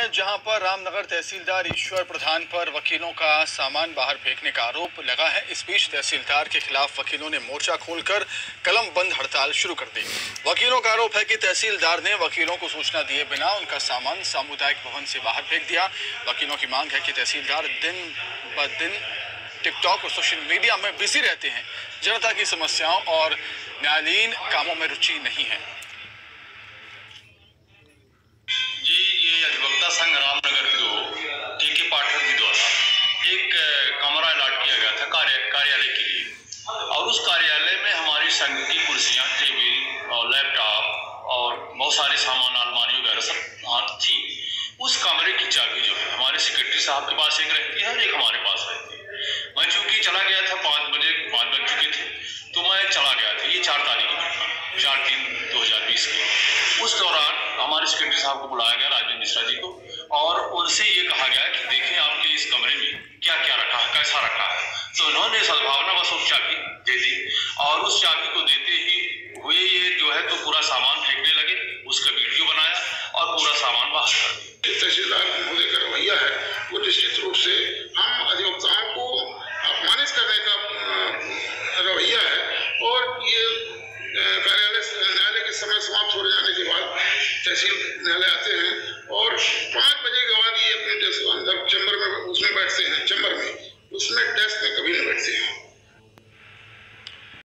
हैं जहां पर रामनगर तहसीलदार ईश्वर प्रधान पर वकीलों का सामान बाहर फेंकने का आरोप लगा है। इस बीच तहसीलदार के खिलाफ वकीलों ने मोर्चा खोलकर कलम बंद हड़ताल शुरू कर दी। वकीलों का आरोप है कि तहसीलदार ने वकीलों को सूचना दिए बिना उनका सामान सामुदायिक भवन से बाहर फेंक दिया। वकीलों की मांग है कि तहसीलदार दिन ब दिन टिकटॉक और सोशल मीडिया में बिजी रहते हैं। जनता की समस्याओं और न्यायालयीन कामों में रुचि नहीं है। जी, ये अधिवक्ता संघ रामनगर को के पाठक जी द्वारा एक कमरा अलॉट किया गया था कार्यालय के लिए, और उस कार्यालय में हमारी संघ की कुर्सियां, टेबल और लैपटॉप और बहुत सारे सामान, अलमारी वगैरह सब थी। उस कमरे की चाबी जो है हमारे सेक्रेटरी साहब के पास एक रहती है और एक हमारे पास रहती है। मैं चूंकि चला गया था 5 बज चुके थे, तो मैं चला गया था। ये 4 तारीख को 4/3/2020 को। उस दौरान हमारे सेक्रेटरी साहब को बुलाया गया, राजेंद्र मिश्रा जी को, और उनसे ये कहा गया कि देखें आपके इस कमरे में क्या क्या रखा है, कैसा रखा है। तो उन्होंने सद्भावना बस उस चाबी दे दी, और उस चाबी को देते ही हुए ये जो है तो पूरा सामान फेंकने लगे। उसका वीडियो बनाया और पूरा सामान बाहर कर दिया। तहसीलदार महोदय का रवैया है वो निश्चित रूप से हम अधिवक्ताओं को अपमानित करने का रवैया है, और ये न्यायालय के समय समाप्त हो जाने के बाद तहसील न्यायालय आते हैं और 5 बजे के बाद ये अपने अंदर चैम्बर में उसमें बैठते हैं, चैम्बर में, उसमें डेस्क में कभी नहीं बैठते हैं।